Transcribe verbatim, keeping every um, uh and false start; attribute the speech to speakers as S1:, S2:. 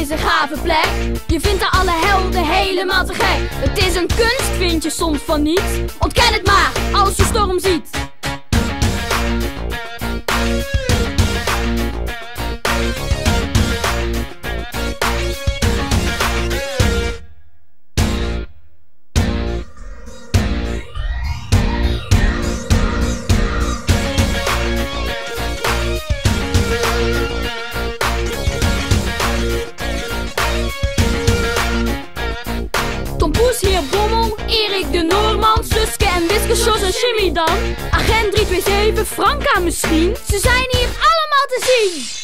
S1: deze gave plek. Je vindt daar alle helden helemaal te gek. Het is een kunst, vind je soms van niet. Ontken het maar, als je storm ziet. Tom Poes, heer Bommel, Erik de Noorman, Suske en Wiske, Sjors en Jimmy dan. Agent drie twee zeven, Franka misschien. Ze zijn hier allemaal te zien.